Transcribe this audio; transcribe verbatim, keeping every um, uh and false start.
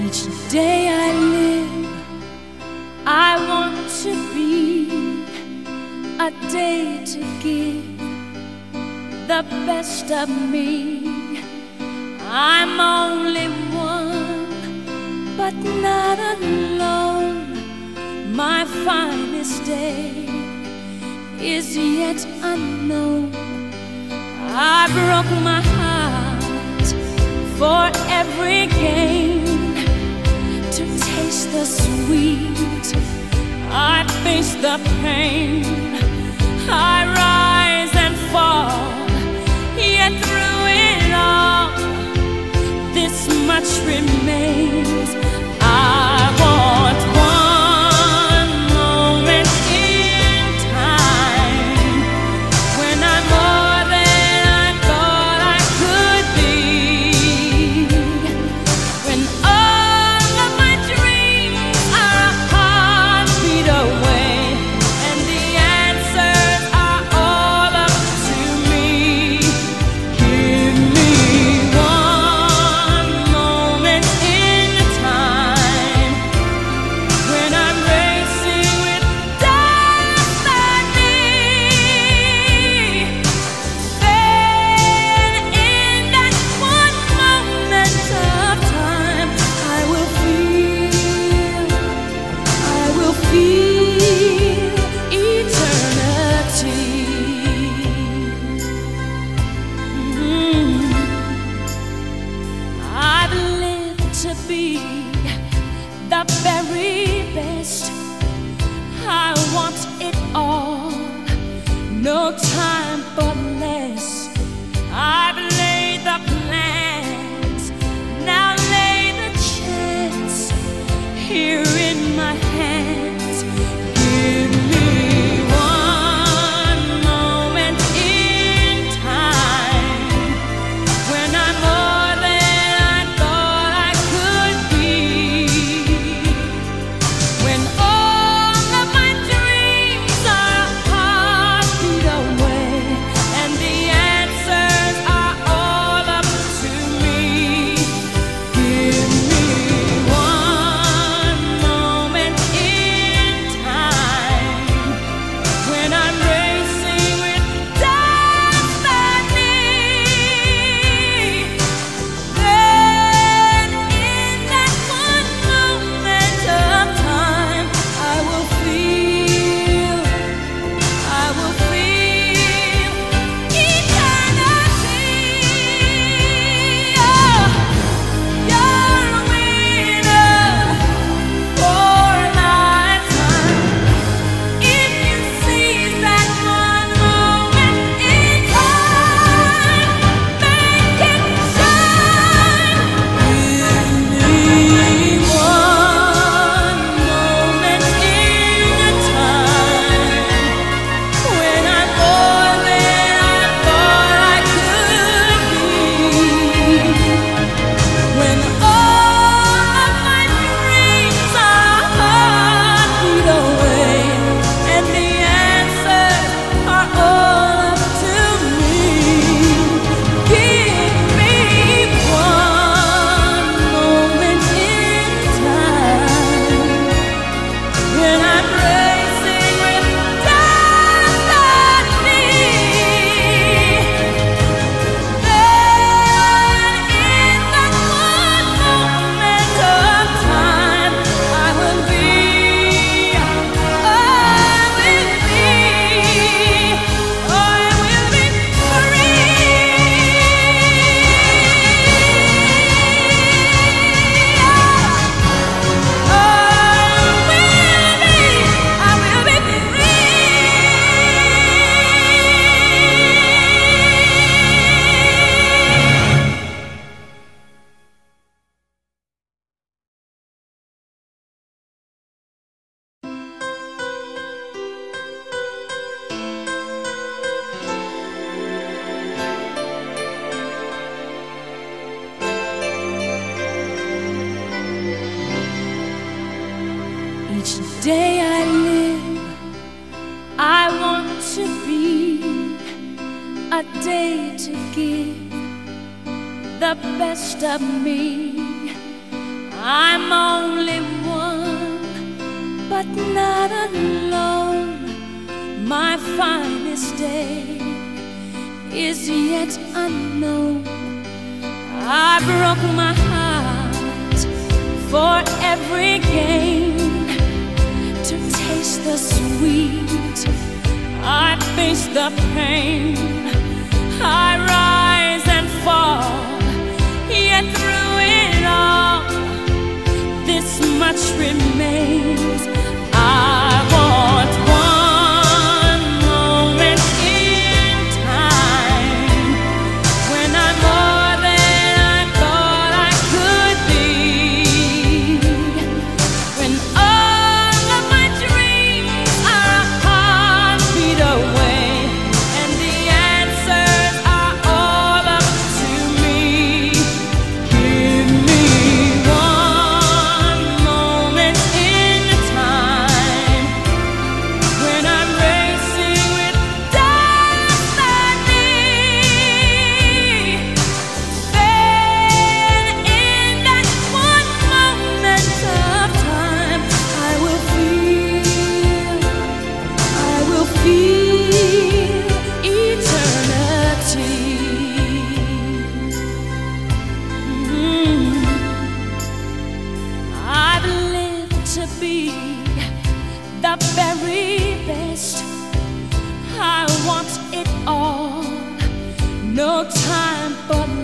Each day I live, I want to be a day to give the best of me. I'm only one, but not alone. My finest day is yet unknown. I broke my heart for every gain, to taste the sweet, I face the pain. I rise and fall, yet through it all, this much remains. I want one moment in time when I'm more than I thought I could be, when all of my dreams are a heartbeat away, and the answers are all up to me. Give me one moment in time when I'm racing with destiny. Then in that one moment of time, I will feel, I will feel eternity. Mm. I've lived to be the very best. I want it all, no time for less. I've laid the plans, now lay the chance here in my hands. Give me one moment in time when I'm more than I thought I could be, when all of my dreams are a heartbeat away, and the answers are all up to me. Give me one moment in time when I'm racing with destiny. Then in that one moment of time, I will feel, I will feel eternity. Oh, you're a winner for a lifetime if you seize that one moment in time. Make it shine. Give me one moment in time when I'm more than I thought I could be, when all of my dreams are a heartbeat away, and the answers are all up to me. Give me one moment in time when I'm racing with destiny. Then in that one moment of time, I will be, I will be, I will be free. I will be, I will be free. Each day I live, I want to be a day to give the best of me. I'm finest day is yet unknown. I broke my heart for every gain. To taste the sweet, I face the pain. I rise and fall, yet through it all, this much remains. I want one moment in time when I'm more than I thought I could be, when all of my dreams are a heartbeat away, and the answers are all up to me. Give me one moment in time when I'm racing with destiny. Then in that one moment of time, I will feel, I will feel eternity. Mm. I've lived to be the very best. I want it all. No time for